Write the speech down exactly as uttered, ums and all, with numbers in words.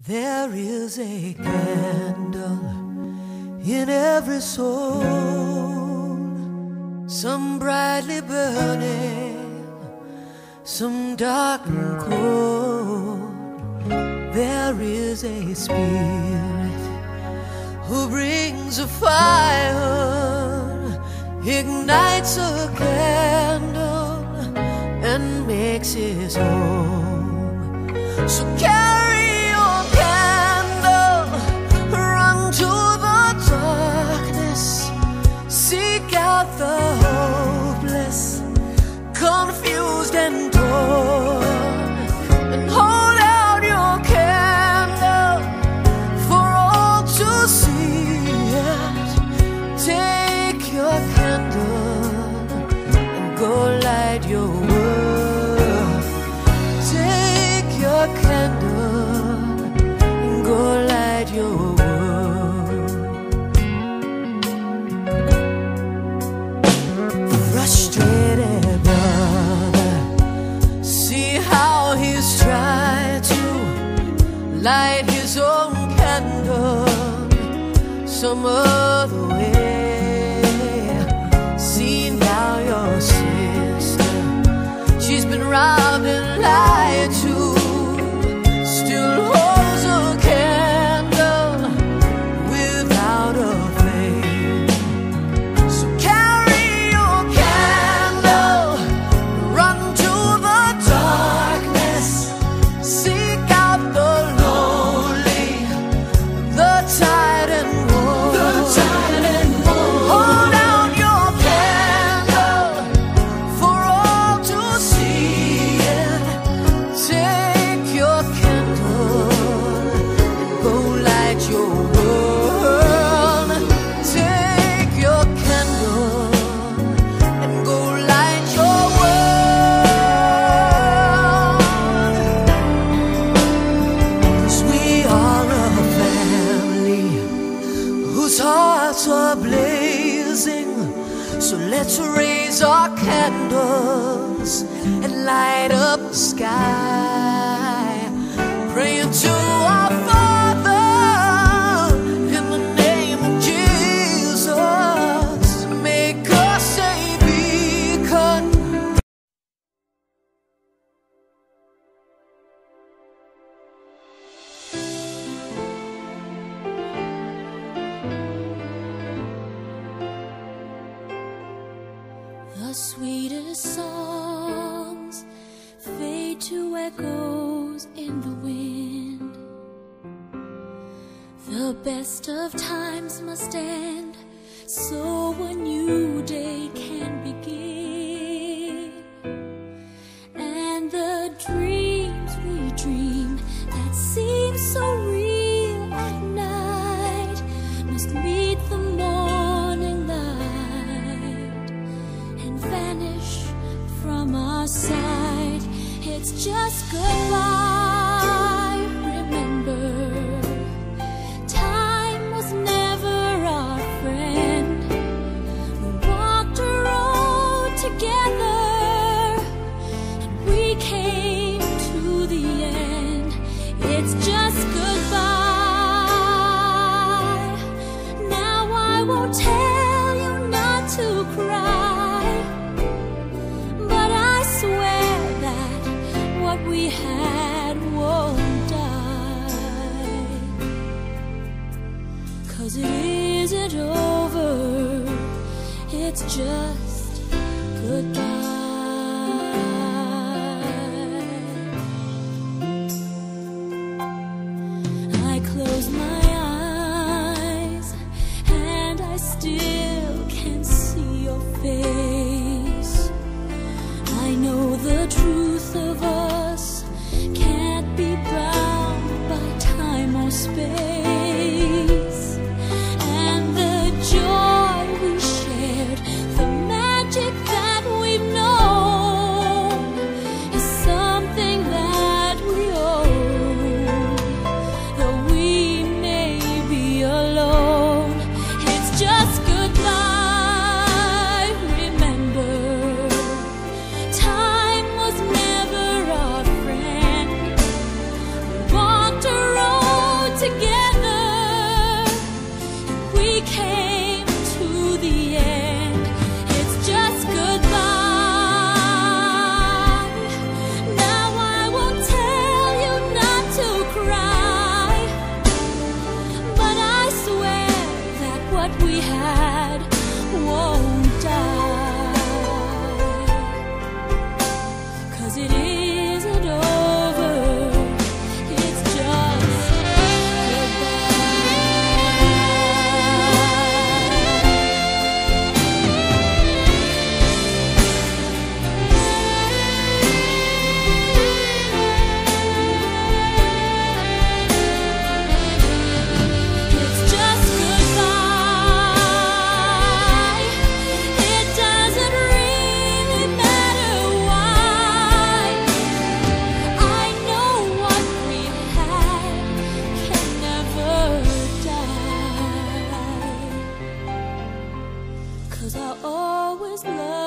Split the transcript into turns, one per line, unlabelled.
There is a candle in every soul, some brightly burning, some dark and cold. There is a spirit who brings a fire, ignites a candle, and makes his home. So carry your candle, run to the darkness, seek out the hopeless, confused and torn, and hold out your candle for all to see it. Take your candle and go light your world. Take your candle and go light your world. Frustrated brother, see how he's tried to light his own candle some other way. See now your sister, she's been robbed and lied to, still holds a candle without a flame. So carry your candle, run to the darkness, seek out the lonely, the tired and worn. The tired and worn. Hold out your candle for all to see it. Take your candle and go light your world. Take your candle and go light your world. 'Cause we are a family whose hearts are blazing. So let's raise our candles and light up the sky, praying to our Father in the name of Jesus. Make us a beacon.
The sweetest songs fade to echoes in the wind. The best of times must end, so a new day can begin. And the dreams we dream that seem so real at night must meet the morning light and vanish from our sight. It's just goodbye. Remember, time was never our friend. We walked a road together and we came to the end. It's just goodbye. Now I won't tell you not to cry, but I swear that what we had won't die. 'Cause it isn't over, it's just goodbye. I close my eyes and I still can see your face. I know the truth of us can't be bound by time or space. And the joy we shared, the I'll always love